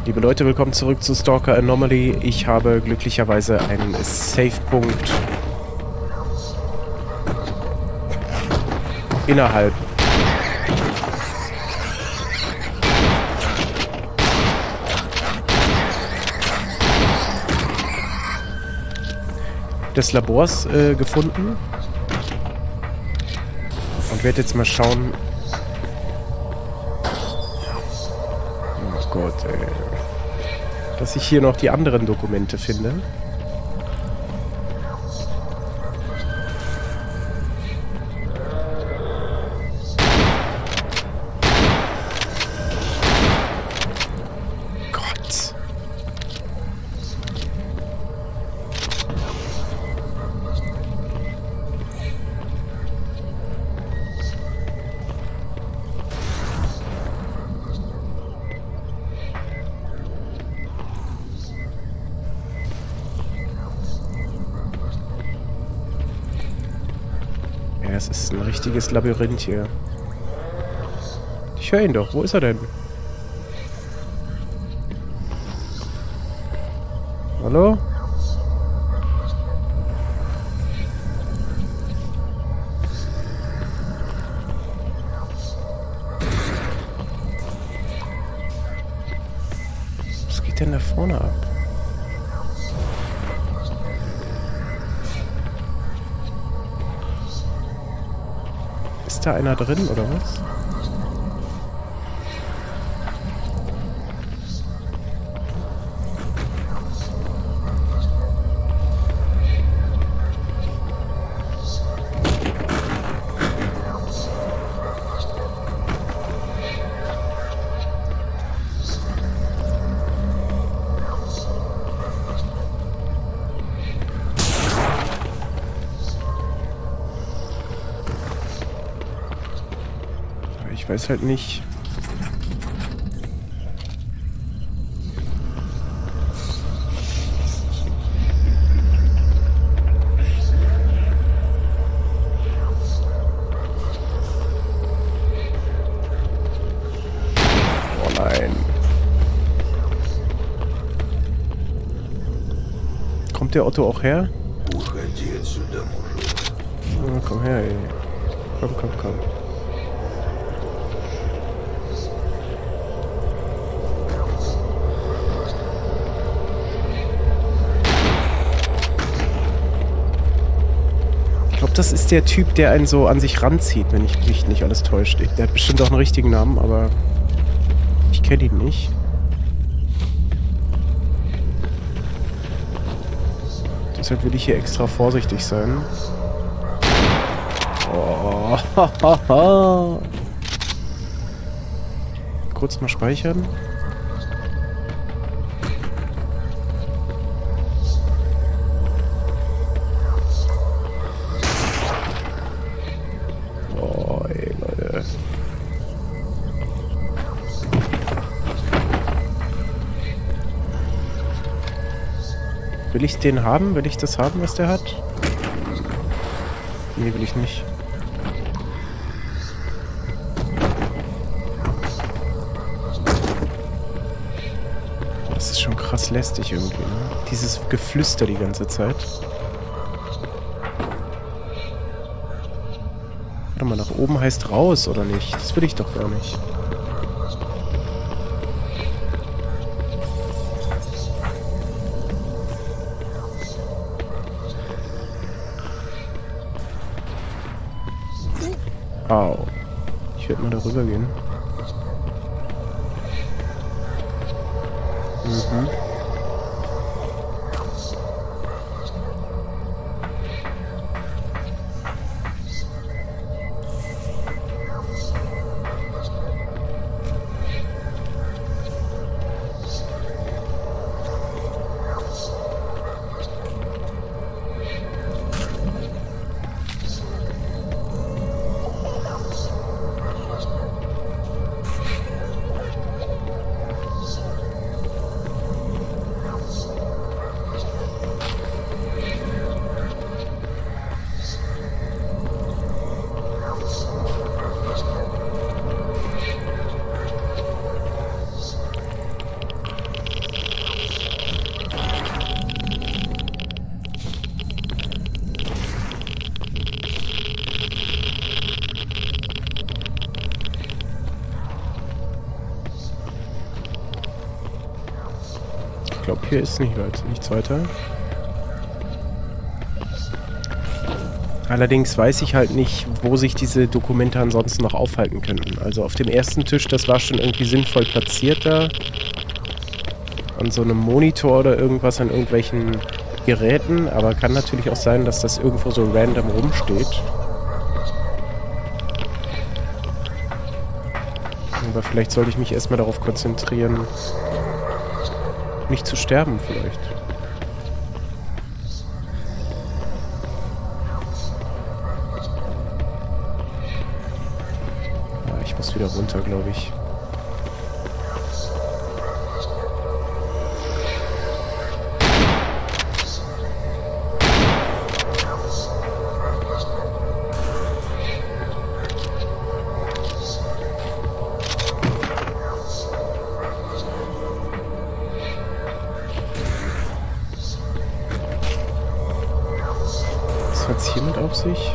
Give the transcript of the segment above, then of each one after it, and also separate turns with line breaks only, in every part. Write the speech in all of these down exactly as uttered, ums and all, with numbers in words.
Liebe Leute, willkommen zurück zu Stalker Anomaly. Ich habe glücklicherweise einen Save-Punkt innerhalb des Labors äh, gefunden und werde jetzt mal schauen. Oh Gott, ey. Dass ich hier noch die anderen Dokumente finde. Gott. Ja, es ist ein richtiges Labyrinth hier. Ich höre ihn doch. Wo ist er denn? Hallo? Was geht denn da vorne ab? Ist da einer drin, oder was? Ich weiß halt nicht. Oh nein. Kommt der Otto auch her? Oh, komm her, ey. Komm, komm, komm. Ich glaube, das ist der Typ, der einen so an sich ranzieht, wenn ich mich nicht alles täuscht. Der hat bestimmt auch einen richtigen Namen, aber ich kenne ihn nicht. Deshalb will ich hier extra vorsichtig sein. Oh. Kurz mal speichern. Will ich den haben? Will ich das haben, was der hat? Nee, will ich nicht. Das ist schon krass lästig irgendwie, ne? Dieses Geflüster die ganze Zeit. Warte mal, nach oben heißt raus, oder nicht? Das will ich doch gar nicht. Au. Ich werde mal darüber gehen. Mhm. glaube, hier ist nicht weit, nichts weiter. Allerdings weiß ich halt nicht, wo sich diese Dokumente ansonsten noch aufhalten könnten. Also auf dem ersten Tisch, das war schon irgendwie sinnvoll platziert da. An so einem Monitor oder irgendwas, an irgendwelchen Geräten. Aber kann natürlich auch sein, dass das irgendwo so random rumsteht. Aber vielleicht sollte ich mich erstmal darauf konzentrieren, nicht zu sterben vielleicht. Ah, ich muss wieder runter, glaube ich. Was hat's hiermit auf sich?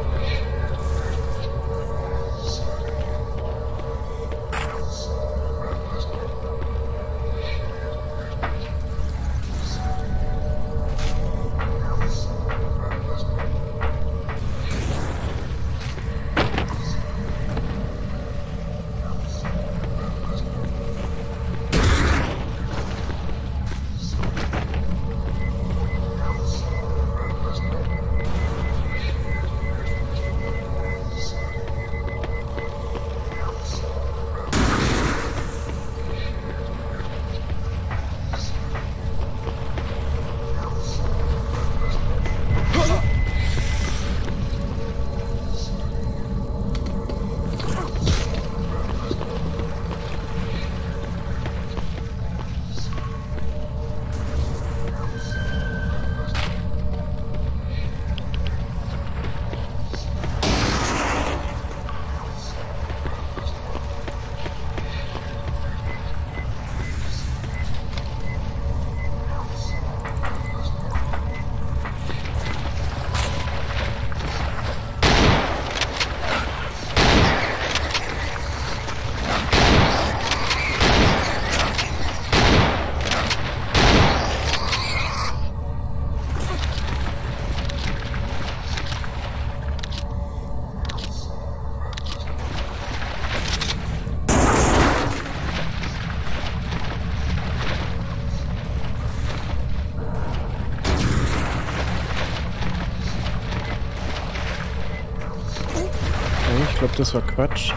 Ich glaube, das war Quatsch.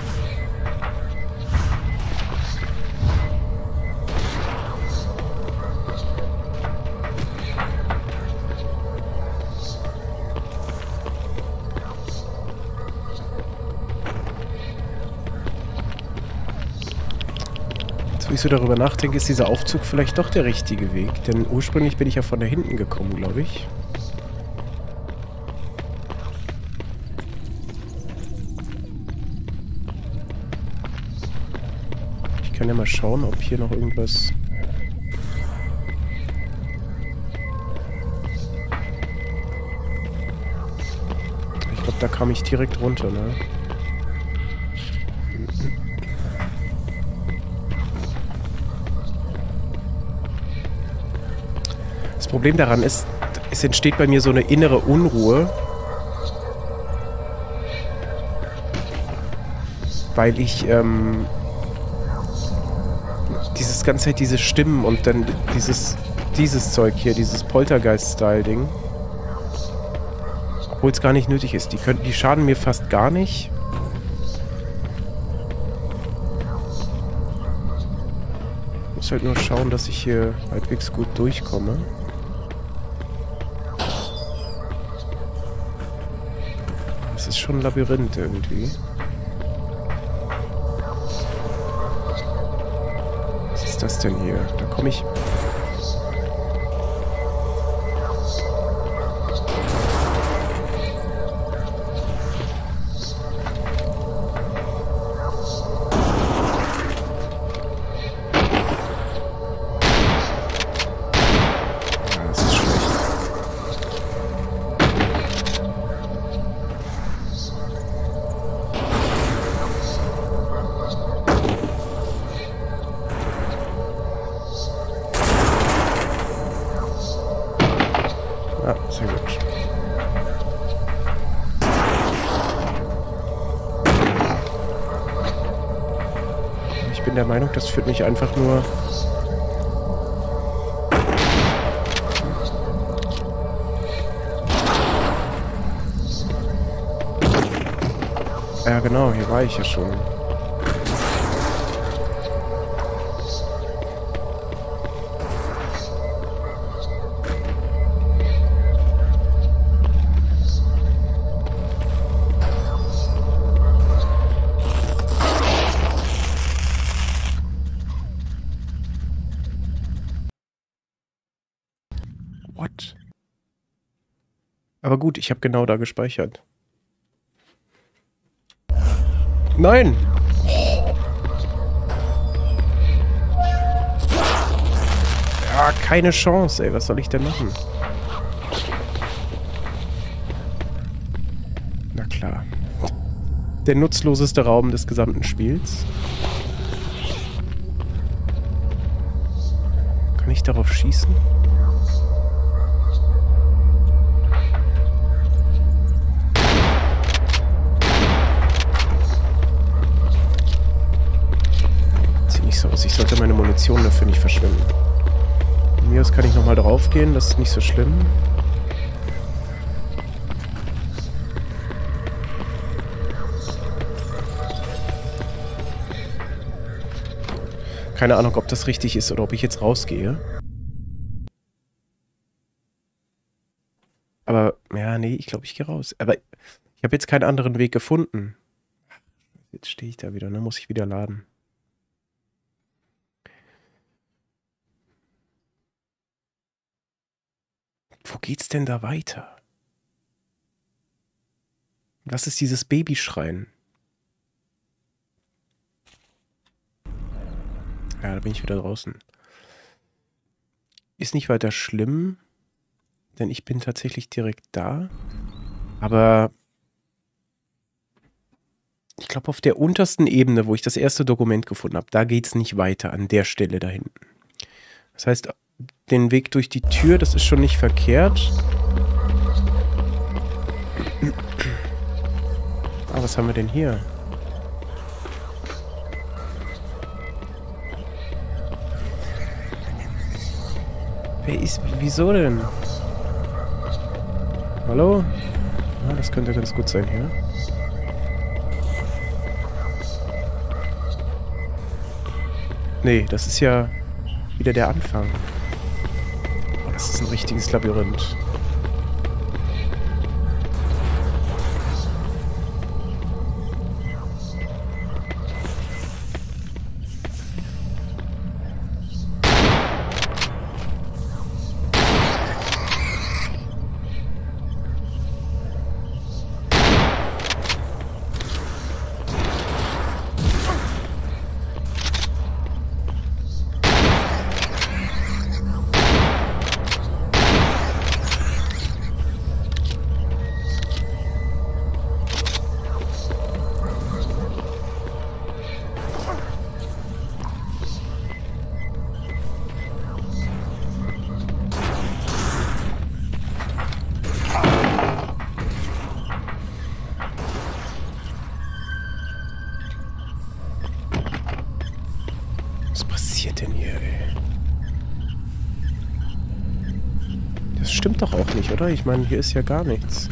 Jetzt, wo ich so darüber nachdenke, ist dieser Aufzug vielleicht doch der richtige Weg. Denn ursprünglich bin ich ja von da hinten gekommen, glaube ich. Ich kann ja mal schauen, ob hier noch irgendwas... Ich glaube, da kam ich direkt runter, ne? Das Problem daran ist, es entsteht bei mir so eine innere Unruhe, weil ich, ähm... dieses ganze Zeit diese Stimmen und dann dieses dieses Zeug hier, dieses Poltergeist-Style-Ding. Obwohl es gar nicht nötig ist. Die können, die schaden mir fast gar nicht. Ich muss halt nur schauen, dass ich hier halbwegs gut durchkomme. Das ist schon ein Labyrinth irgendwie. Was ist das denn hier? Da komme ich... Ah, sehr gut. Ich bin der Meinung, das führt mich einfach nur... Ja genau, hier war ich ja schon. What? Aber gut, ich habe genau da gespeichert. Nein! Ja, keine Chance, ey. Was soll ich denn machen? Na klar. Der nutzloseste Raum des gesamten Spiels. Kann ich darauf schießen? Ich sollte meine Munition dafür nicht verschwenden. Von mir aus kann ich nochmal drauf gehen, das ist nicht so schlimm. Keine Ahnung, ob das richtig ist oder ob ich jetzt rausgehe. Aber, ja, nee, ich glaube, ich gehe raus. Aber ich habe jetzt keinen anderen Weg gefunden. Jetzt stehe ich da wieder, ne? Muss ich wieder laden. Wo geht's denn da weiter? Was ist dieses Babyschreien? Ja, da bin ich wieder draußen. Ist nicht weiter schlimm, denn ich bin tatsächlich direkt da. Aber ich glaube, auf der untersten Ebene, wo ich das erste Dokument gefunden habe, da geht's nicht weiter, an der Stelle da hinten. Das heißt, den Weg durch die Tür, das ist schon nicht verkehrt. Ah, was haben wir denn hier? Wer ist... Wieso denn? Hallo? Ah, das könnte ganz gut sein hier. Nee, das ist ja wieder der Anfang. Oh, das ist ein richtiges Labyrinth. Was passiert denn hier, ey? Das stimmt doch auch nicht, oder? Ich meine, hier ist ja gar nichts.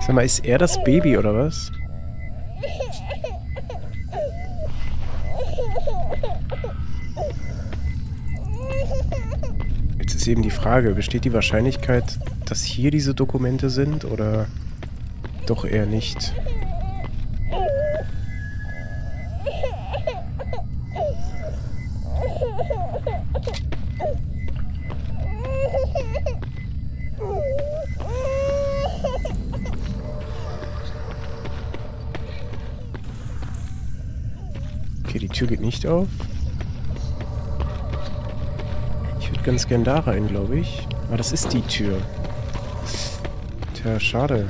Sag mal, ist er das Baby oder was? Jetzt ist eben die Frage, besteht die Wahrscheinlichkeit, dass hier diese Dokumente sind oder doch eher nicht? Okay, die Tür geht nicht auf. Ich würde ganz gern da rein, glaube ich. Aber das ist die Tür. Tja, schade.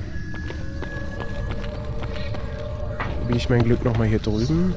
Probiere ich mein Glück nochmal hier drüben.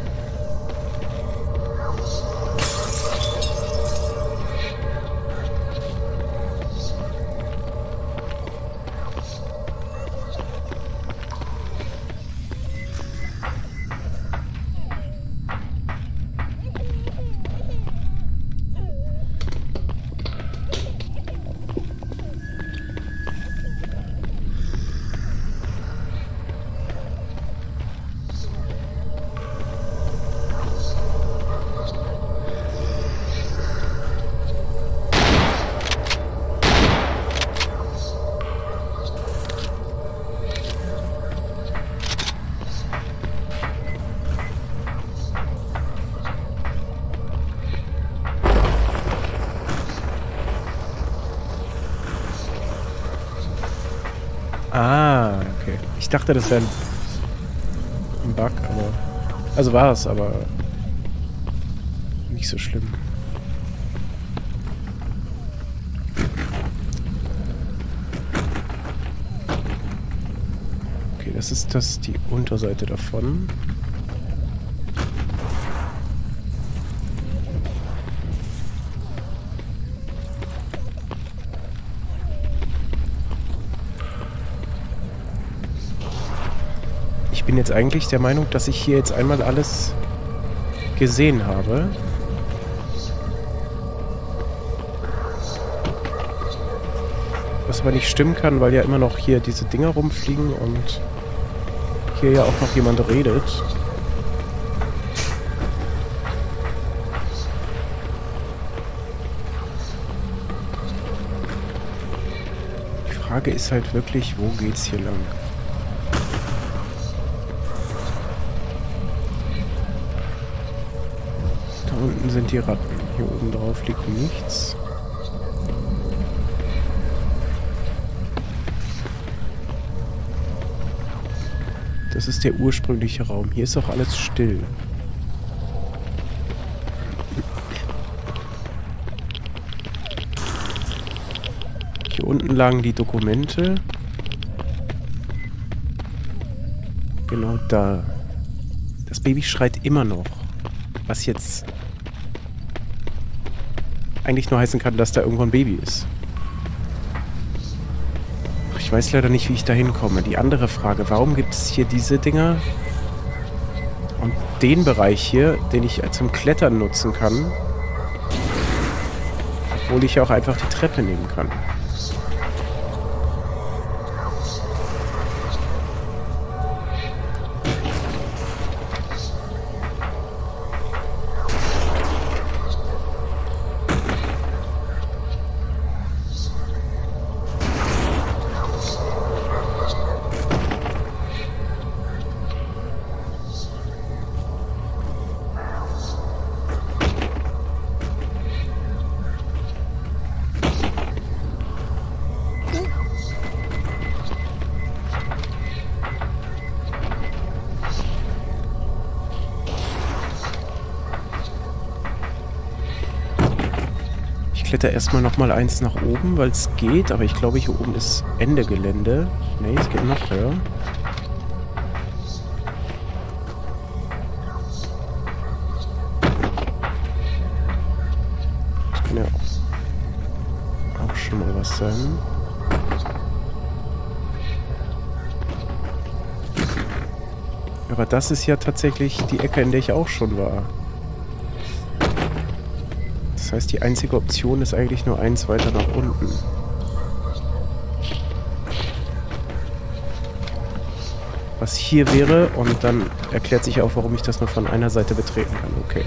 Ah, okay. Ich dachte, das wäre ein, ein Bug, aber... Also war es, aber... nicht so schlimm. Okay, das ist das die Unterseite davon. Ich bin jetzt eigentlich der Meinung, dass ich hier jetzt einmal alles gesehen habe. Was aber nicht stimmen kann, weil ja immer noch hier diese Dinger rumfliegen und hier ja auch noch jemand redet. Die Frage ist halt wirklich, wo geht's hier lang? Da unten sind die Ratten. Hier oben drauf liegt nichts. Das ist der ursprüngliche Raum. Hier ist auch alles still. Hier unten lagen die Dokumente. Genau da. Das Baby schreit immer noch. Was jetzt eigentlich nur heißen kann, dass da irgendwo ein Baby ist. Ich weiß leider nicht, wie ich da hinkomme. Die andere Frage, warum gibt es hier diese Dinger und den Bereich hier, den ich zum Klettern nutzen kann, obwohl ich ja auch einfach die Treppe nehmen kann. Ich kletter erstmal nochmal eins nach oben, weil es geht, aber ich glaube, hier oben ist Ende Gelände. Ne, es geht noch höher. Das kann ja auch schon mal was sein. Aber das ist ja tatsächlich die Ecke, in der ich auch schon war. Das heißt, die einzige Option ist eigentlich nur eins weiter nach unten. was hier wäre. Und dann erklärt sich auch, warum ich das nur von einer Seite betreten kann. Okay.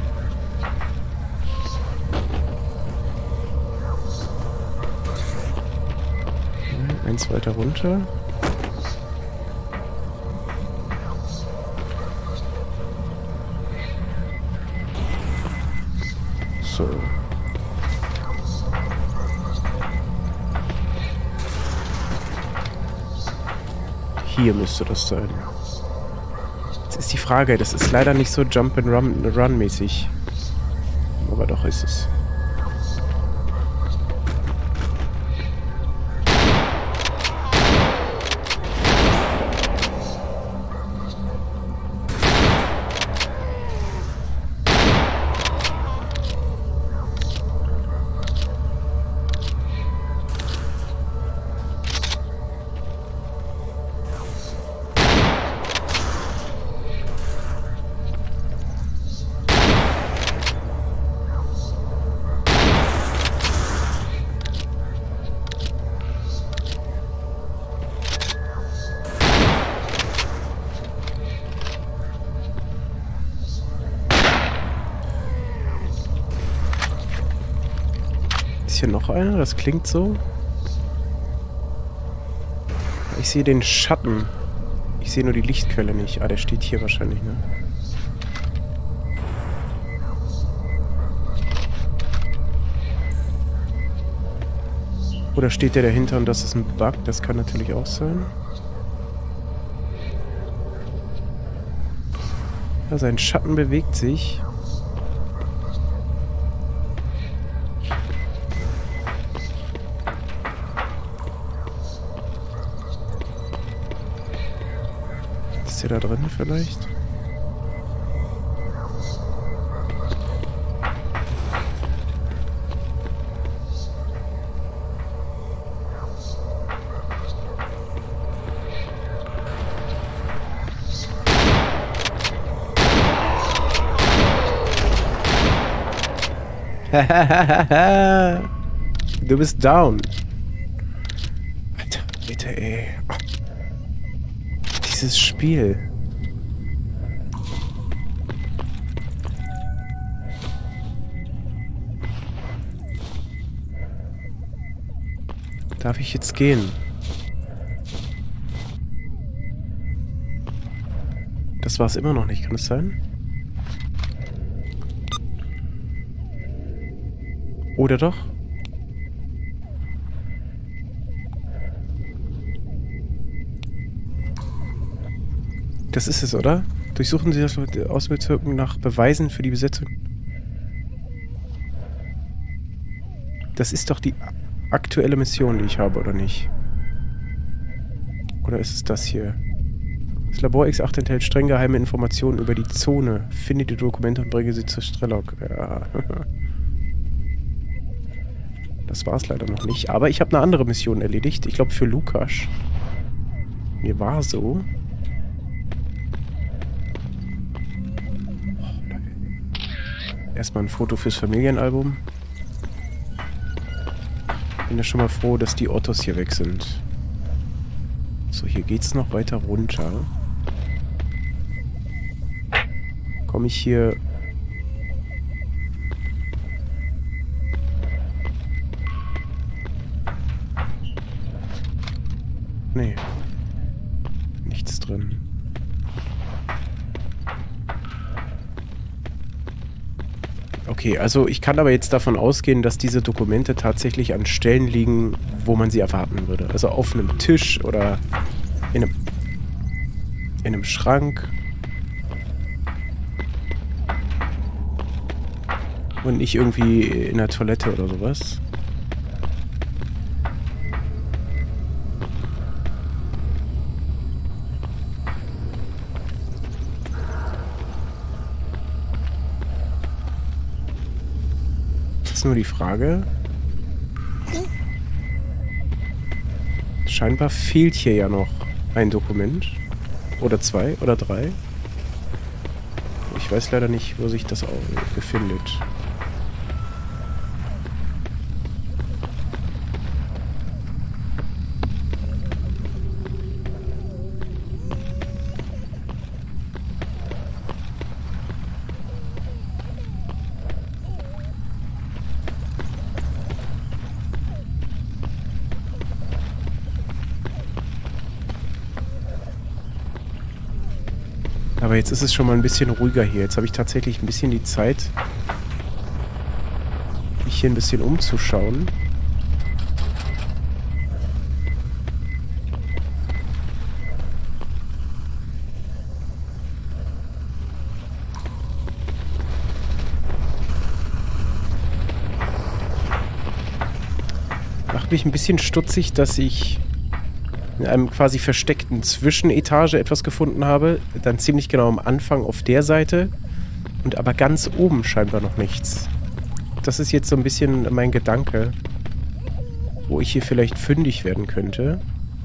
Eins weiter runter. So. Hier müsste das sein. Jetzt ist die Frage, das ist leider nicht so Jump and Run, Run mäßig. Aber doch ist es. Hier noch einer? Das klingt so. Ich sehe den Schatten. Ich sehe nur die Lichtquelle nicht. Ah, der steht hier wahrscheinlich, ne? Oder steht der dahinter und das ist ein Bug? Das kann natürlich auch sein. Ja, sein Schatten bewegt sich. Ist der da drin vielleicht? Du bist down. Alter, bitte, ey. Oh. Dieses Spiel. Darf ich jetzt gehen? Das war es immer noch nicht, kann es sein? Oder doch? Das ist es, oder? Durchsuchen Sie das Auswirkungen nach Beweisen für die Besetzung. Das ist doch die aktuelle Mission, die ich habe, oder nicht? Oder ist es das hier? Das Labor X acht enthält streng geheime Informationen über die Zone. Finde die Dokumente und bringe sie zu Strelok. Ja. Das war es leider noch nicht. Aber ich habe eine andere Mission erledigt. Ich glaube für Lukas. Mir war so. Erstmal ein Foto fürs Familienalbum. Bin ja schon mal froh, dass die Ottos hier weg sind. So, hier geht's noch weiter runter. Komme ich hier... Nee. Nichts drin. Okay, also ich kann aber jetzt davon ausgehen, dass diese Dokumente tatsächlich an Stellen liegen, wo man sie erwarten würde. Also auf einem Tisch oder in einem, in einem Schrank. Und nicht irgendwie in der Toilette oder sowas. Ist nur die Frage. Scheinbar fehlt hier ja noch ein Dokument. Oder zwei oder drei. Ich weiß leider nicht, wo sich das auch befindet. Aber jetzt ist es schon mal ein bisschen ruhiger hier. Jetzt habe ich tatsächlich ein bisschen die Zeit, mich hier ein bisschen umzuschauen. Macht mich ein bisschen stutzig, dass ich in einem quasi versteckten Zwischenetage etwas gefunden habe. Dann ziemlich genau am Anfang auf der Seite. Und aber ganz oben scheinbar noch nichts. Das ist jetzt so ein bisschen mein Gedanke, wo ich hier vielleicht fündig werden könnte.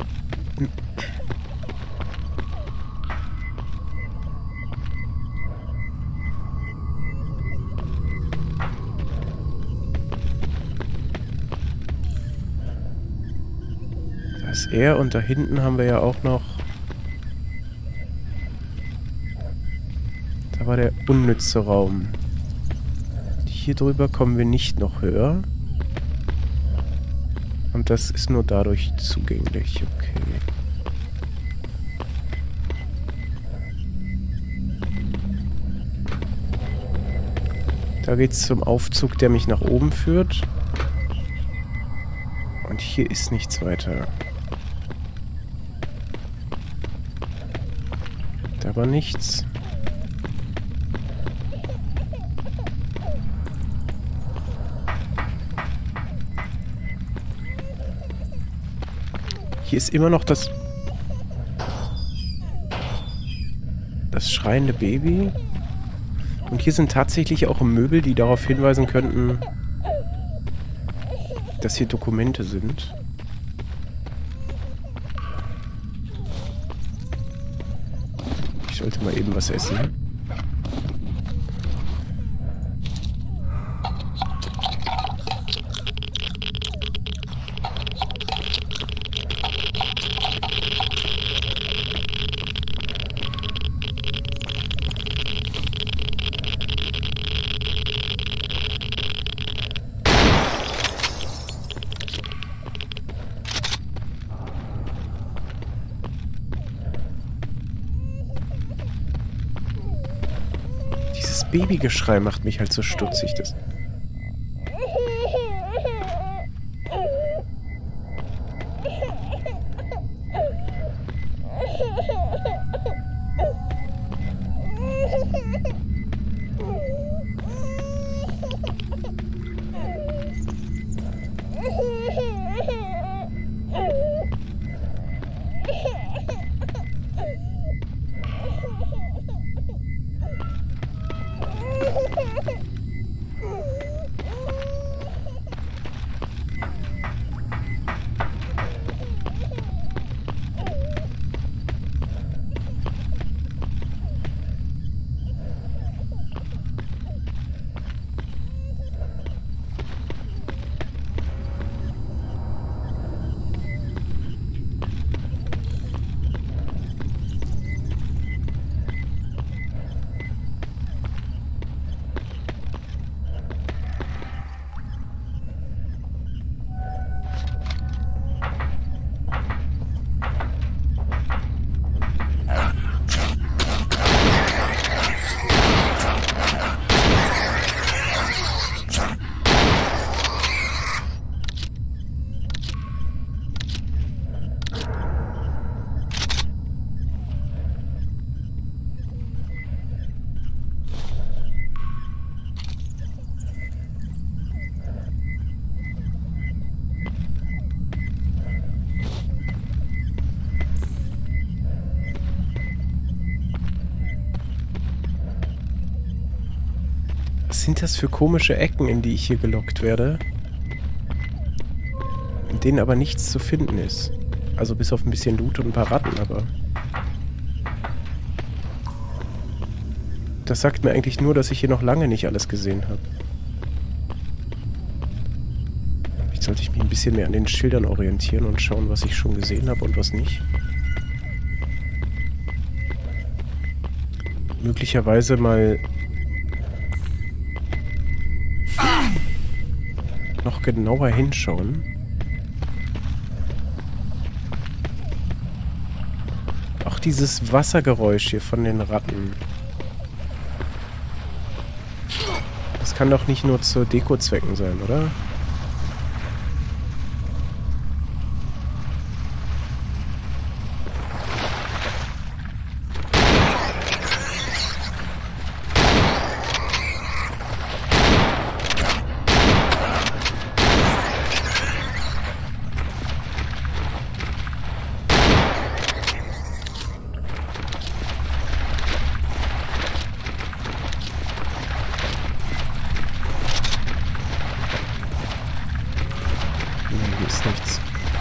Da ist er und da hinten haben wir ja auch noch... Da war der unnütze Raum. Hier drüber kommen wir nicht noch höher. Und das ist nur dadurch zugänglich. Okay. Da geht's zum Aufzug, der mich nach oben führt. Und hier ist nichts weiter. Da war nichts. Hier ist immer noch das... das schreiende Baby. Und hier sind tatsächlich auch Möbel, die darauf hinweisen könnten, dass hier Dokumente sind. Ich sollte mal eben was essen. Babygeschrei macht mich halt so stutzig. Das Was sind das für komische Ecken, in die ich hier gelockt werde? In denen aber nichts zu finden ist. Also bis auf ein bisschen Loot und ein paar Ratten, aber... Das sagt mir eigentlich nur, dass ich hier noch lange nicht alles gesehen habe. Jetzt sollte ich mich ein bisschen mehr an den Schildern orientieren und schauen, was ich schon gesehen habe und was nicht. Möglicherweise mal... noch genauer hinschauen. Auch dieses Wassergeräusch hier von den Ratten. Das kann doch nicht nur zu Deko-Zwecken sein, oder? Hier ist nichts.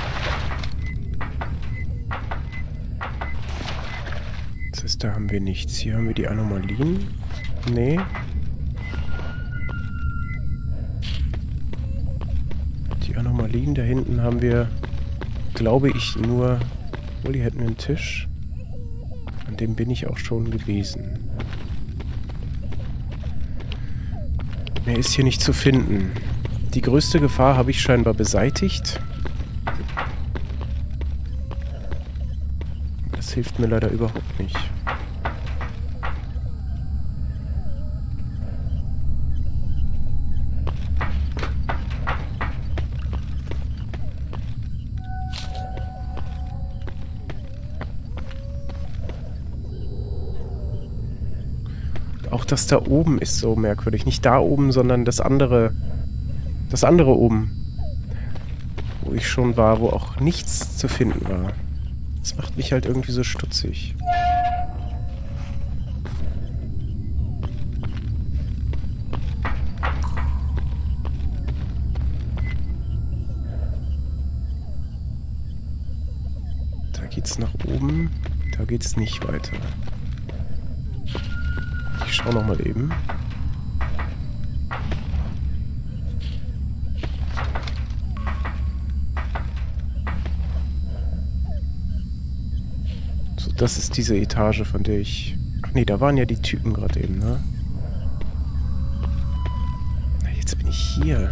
Das heißt, da haben wir nichts. Hier haben wir die Anomalien. Nee. Die Anomalien da hinten haben wir, glaube ich, nur... Obwohl, hier hätten wir einen Tisch. An dem bin ich auch schon gewesen. Mehr ist hier nicht zu finden. Die größte Gefahr habe ich scheinbar beseitigt. Das hilft mir leider überhaupt nicht. Auch das da oben ist so merkwürdig. Nicht da oben, sondern das andere... Das andere oben, wo ich schon war, wo auch nichts zu finden war. Das macht mich halt irgendwie so stutzig. Da geht's nach oben, da geht's nicht weiter. Ich schau noch mal eben. Das ist diese Etage, von der ich... Ach nee, da waren ja die Typen gerade eben, ne? Na, jetzt bin ich hier.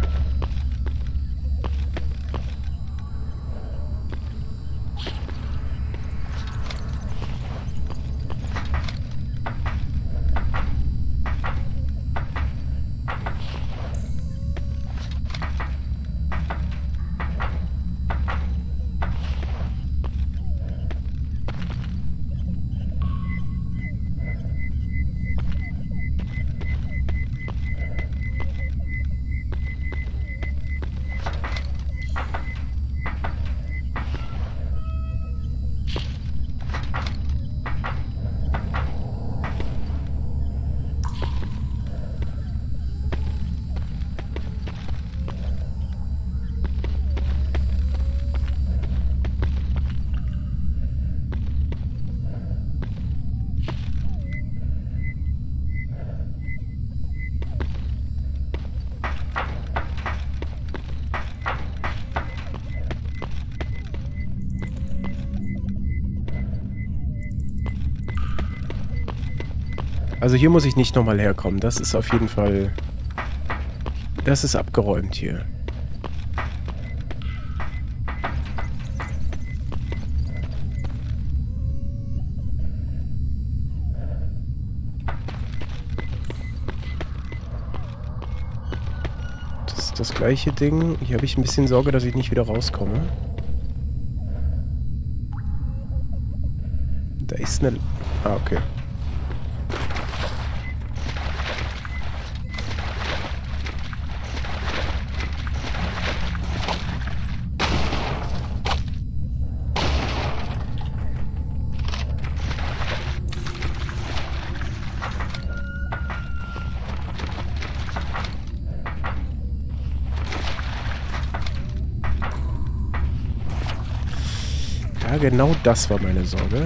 Also hier muss ich nicht nochmal herkommen. Das ist auf jeden Fall... Das ist abgeräumt hier. Das ist das gleiche Ding. Hier habe ich ein bisschen Sorge, dass ich nicht wieder rauskomme. Da ist eine... Ah, okay. Ja, genau das war meine Sorge.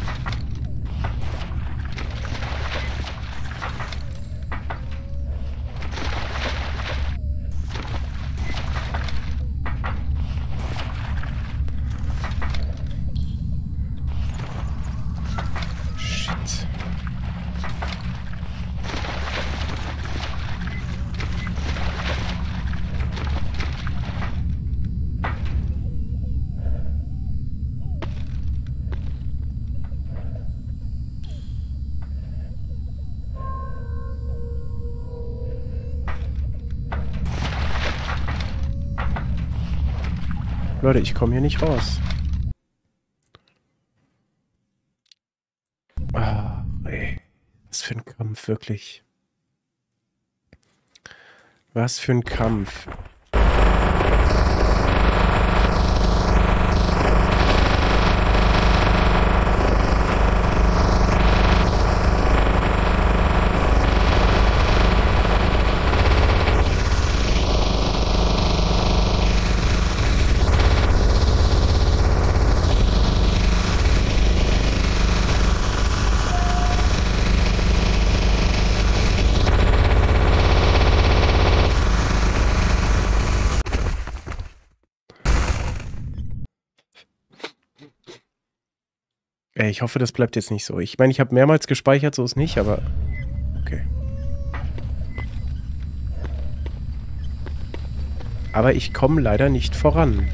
Shit. Leute, ich komme hier nicht raus. Ah, ey. Was für ein Kampf, wirklich. Was für ein Kampf. Ey, ich hoffe, das bleibt jetzt nicht so. Ich meine, ich habe mehrmals gespeichert, so ist nicht, aber... Okay. Aber ich komme leider nicht voran.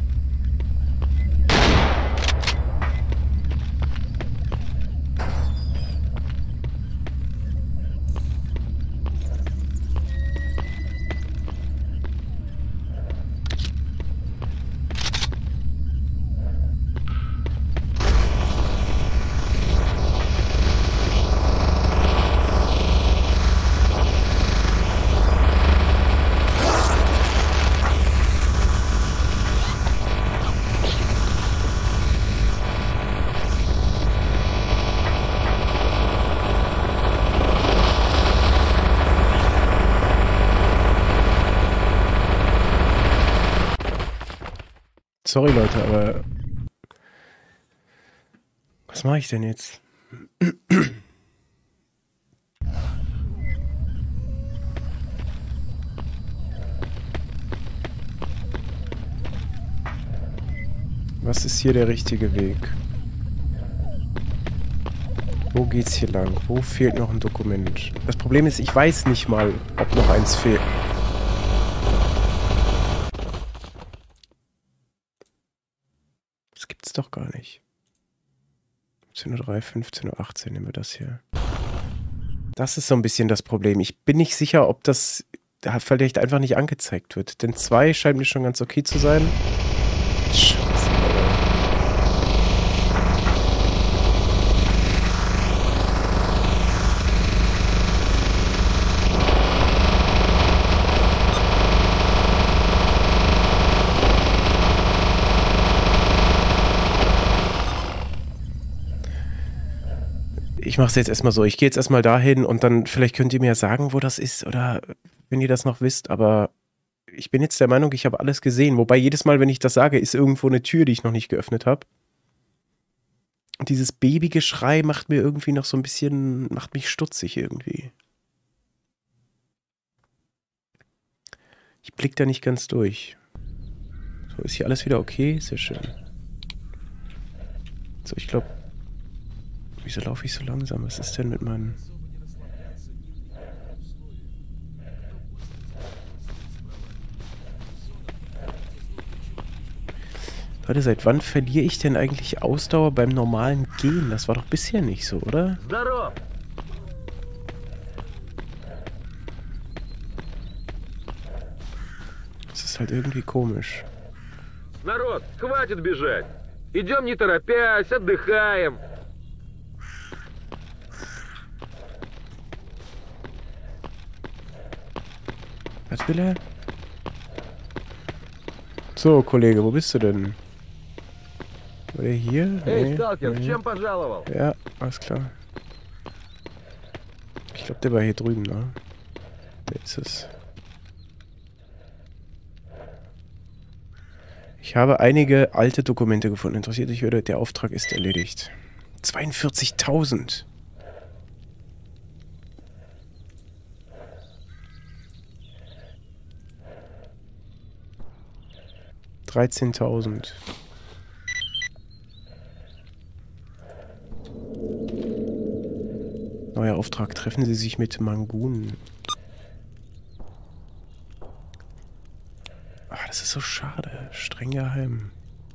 Sorry, Leute, aber... Was mache ich denn jetzt? Was ist hier der richtige Weg? Wo geht's hier lang? Wo fehlt noch ein Dokument? Das Problem ist, ich weiß nicht mal, ob noch eins fehlt. Das gibt's doch gar nicht. fünfzehn Uhr drei, fünfzehn Uhr achtzehn nehmen wir das hier. Das ist so ein bisschen das Problem. Ich bin nicht sicher, ob das vielleicht einfach nicht angezeigt wird. Denn zwei scheint mir schon ganz okay zu sein. Scheiße. Ich mache es jetzt erstmal so. Ich gehe jetzt erstmal dahin und dann vielleicht könnt ihr mir sagen, wo das ist oder wenn ihr das noch wisst. Aber ich bin jetzt der Meinung, ich habe alles gesehen. Wobei jedes Mal, wenn ich das sage, ist irgendwo eine Tür, die ich noch nicht geöffnet habe. Und dieses Babygeschrei macht mir irgendwie noch so ein bisschen, macht mich stutzig irgendwie. Ich blick da nicht ganz durch. So, ist hier alles wieder okay? Sehr schön. So, ich glaube... Wieso laufe ich so langsam? Was ist denn mit meinen... Leute, seit wann verliere ich denn eigentlich Ausdauer beim normalen Gehen? Das war doch bisher nicht so, oder? Das ist halt irgendwie komisch.
Народ, хватит бежать. Идем не торопясь, отдыхаем.
Was will er? So, Kollege, wo bist du denn? War der hier?
Эй,
Nee,
сталкер,
nee.
чем пожаловал?
Ja, alles klar. Ich glaube, der war hier drüben, ne? Der ist es. Ich habe einige alte Dokumente gefunden. Interessiert dich, oder? Der Auftrag ist erledigt. zweiundvierzigtausend. dreizehntausend. Neuer Auftrag. Treffen Sie sich mit Mangun. Ah, das ist so schade. Streng geheim.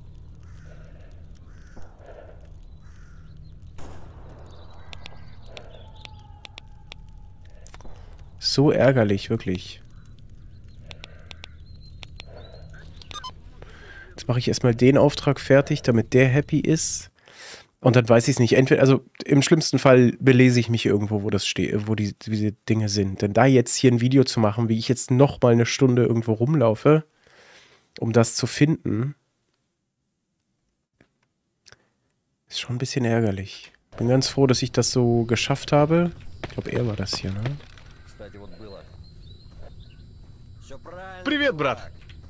So ärgerlich, wirklich. Jetzt mache ich erstmal den Auftrag fertig, damit der happy ist. Und dann weiß ich es nicht. Entweder, also im schlimmsten Fall belese ich mich irgendwo, wo das steht, wo die, diese Dinge sind. Denn da jetzt hier ein Video zu machen, wie ich jetzt noch mal eine Stunde irgendwo rumlaufe, um das zu finden, ist schon ein bisschen ärgerlich. Bin ganz froh, dass ich das so geschafft habe. Ich glaube, er war das hier, ne?
Привет, брат!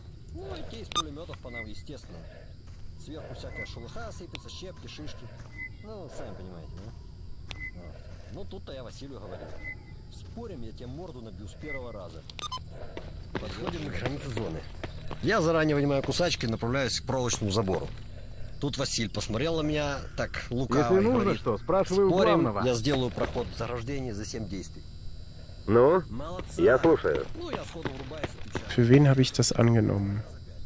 Сверху всякая шелуха сыпется, щепки, шишки. Ну, сами понимаете, да? Вот. Ну, тут-то я Василию говорил. Спорим, я тебе морду набью с первого раза. Подходим к границе зоны. Я заранее вынимаю кусачки и направляюсь к проволочному забору. Тут Василь посмотрел на меня так лукаво.
Если
и
нужно
говорит,
что, спрашивай у
спорим,
главного.
я сделаю проход в заграждение за семь действий.
Ну,
Молодца.
я слушаю.
Ну, я сходу врубаюсь, отвечаю.
Für wen habe ich das angenommen?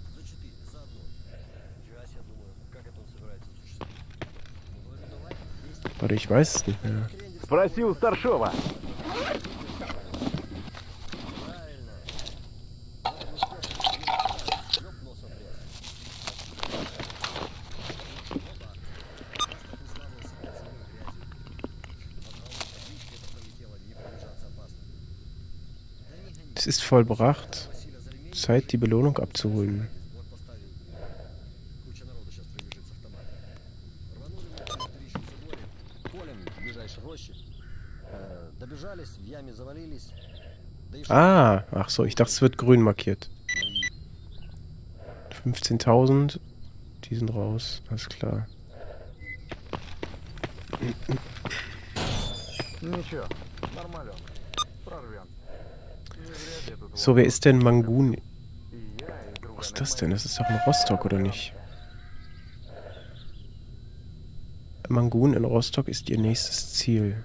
Warte, ich weiß es nicht mehr.
Спроси у старшова.
Es ist vollbracht. Zeit, die Belohnung abzuholen. Ah, ach so, ich dachte, es wird grün markiert. fünfzehntausend, die sind raus, alles klar. So, wer ist denn Mangun? Was ist das denn? Das ist doch in Rostock, oder nicht? Mangun in Rostock ist ihr nächstes Ziel.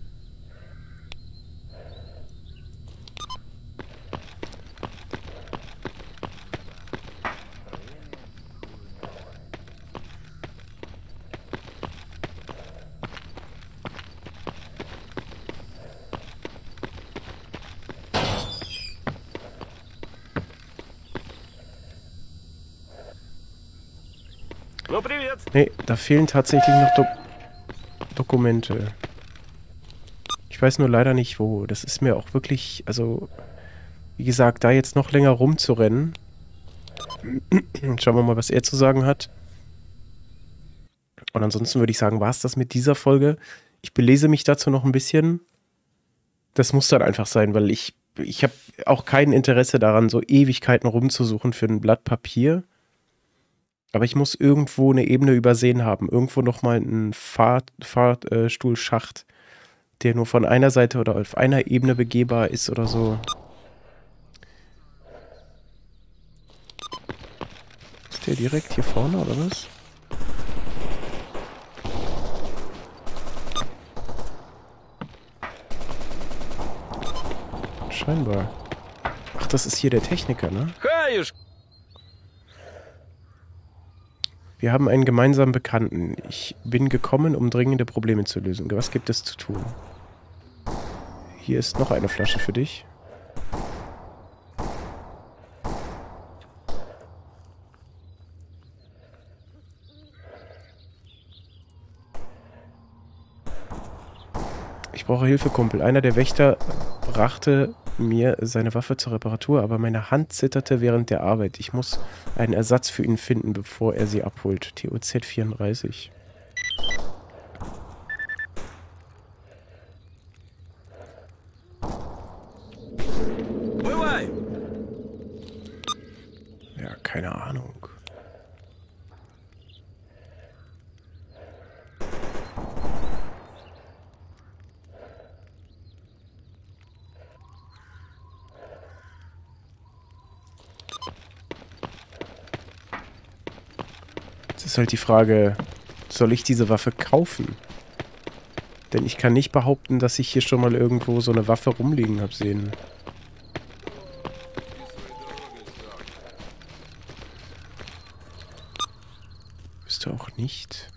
Ну, привет!
Nee, da fehlen tatsächlich noch Do Dokumente. Ich weiß nur leider nicht wo. Das ist mir auch wirklich, also, wie gesagt, da jetzt noch länger rumzurennen. Schauen wir mal, was er zu sagen hat. Und ansonsten würde ich sagen, war es das mit dieser Folge. Ich belese mich dazu noch ein bisschen. Das muss dann einfach sein, weil ich, ich habe auch kein Interesse daran, so Ewigkeiten rumzusuchen für ein Blatt Papier. Aber ich muss irgendwo eine Ebene übersehen haben. Irgendwo nochmal einen Fahr Fahrstuhlschacht, der nur von einer Seite oder auf einer Ebene begehbar ist oder so. Ist der direkt hier vorne, oder was? Scheinbar. Ach, das ist hier der Techniker, ne?
Хаюш!
Wir haben einen gemeinsamen Bekannten. Ich bin gekommen, um dringende Probleme zu lösen. Was gibt es zu tun? Hier ist noch eine Flasche für dich. Ich brauche Hilfe, Kumpel. Einer der Wächter brachte mir seine Waffe zur Reparatur, aber meine Hand zitterte während der Arbeit. Ich muss einen Ersatz für ihn finden, bevor er sie abholt. T O Z vierunddreißig. Ja, keine Ahnung. Ist halt die Frage, soll ich diese Waffe kaufen? Denn ich kann nicht behaupten, dass ich hier schon mal irgendwo so eine Waffe rumliegen habe sehen. Wüsste auch nicht.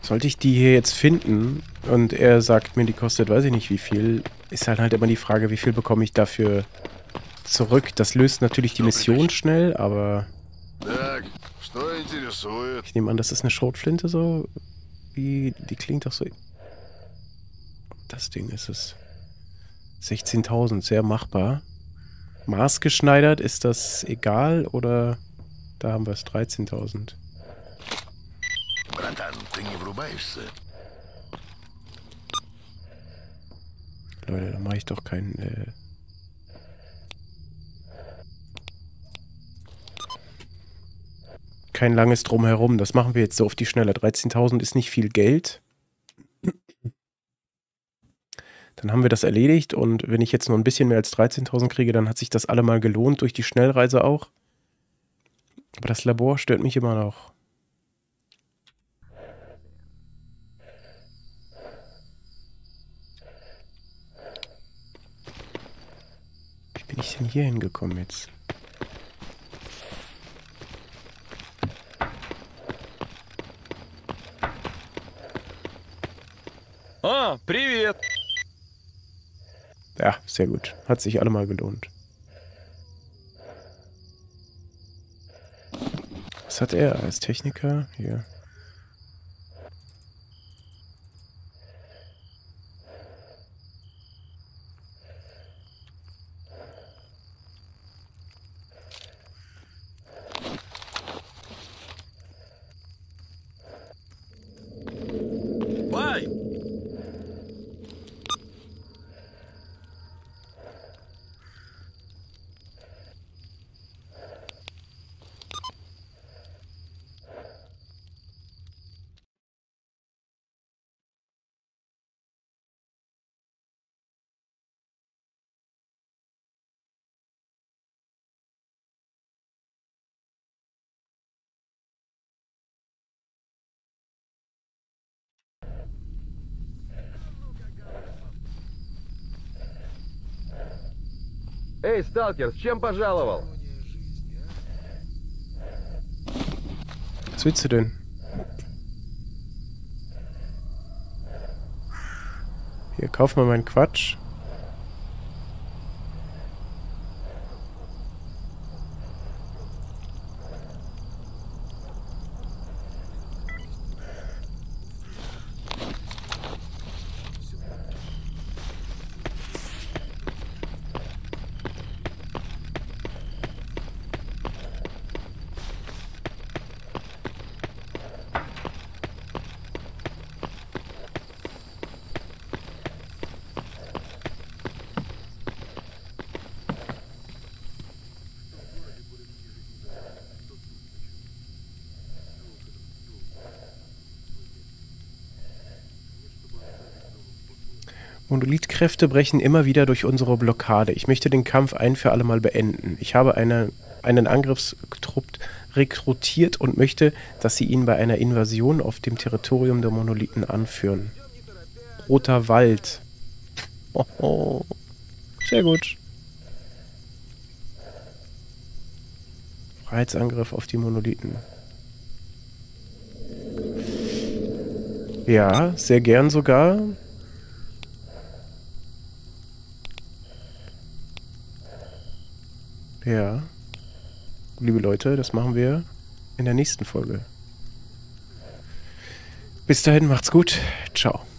Sollte ich die hier jetzt finden und er sagt mir, die kostet weiß ich nicht wie viel, ist halt halt immer die Frage, wie viel bekomme ich dafür zurück. Das löst natürlich die Mission schnell, aber ich nehme an, das ist eine Schrotflinte so. Wie, die klingt doch so... Das Ding ist es. sechzehntausend, sehr machbar. Maßgeschneidert, ist das egal oder da haben wir es dreizehntausend? Leute, da mache ich doch keinen... Äh kein langes Drumherum. Das machen wir jetzt so auf die Schnelle. dreizehntausend ist nicht viel Geld. Dann haben wir das erledigt und wenn ich jetzt nur ein bisschen mehr als dreizehntausend kriege, dann hat sich das allemal gelohnt, durch die Schnellreise auch. Aber das Labor stört mich immer noch. Wie bin ich denn hier hingekommen jetzt?
А, привет!
Ja, sehr gut. Hat sich allemal gelohnt. Was hat er als Techniker? Hier.
Бай!
Эй, сталкер, с чем пожаловал?
Was willst du denn? Hier, kauf mal meinen Quatsch. Monolithkräfte brechen immer wieder durch unsere Blockade. Ich möchte den Kampf ein für alle Mal beenden. Ich habe eine, einen Angriffstrupp rekrutiert und möchte, dass sie ihn bei einer Invasion auf dem Territorium der Monolithen anführen. Roter Wald. Oh, oh. Sehr gut. Freiheitsangriff auf die Monolithen. Ja, sehr gern sogar. Ja, liebe Leute, das machen wir in der nächsten Folge. Bis dahin, macht's gut. Ciao.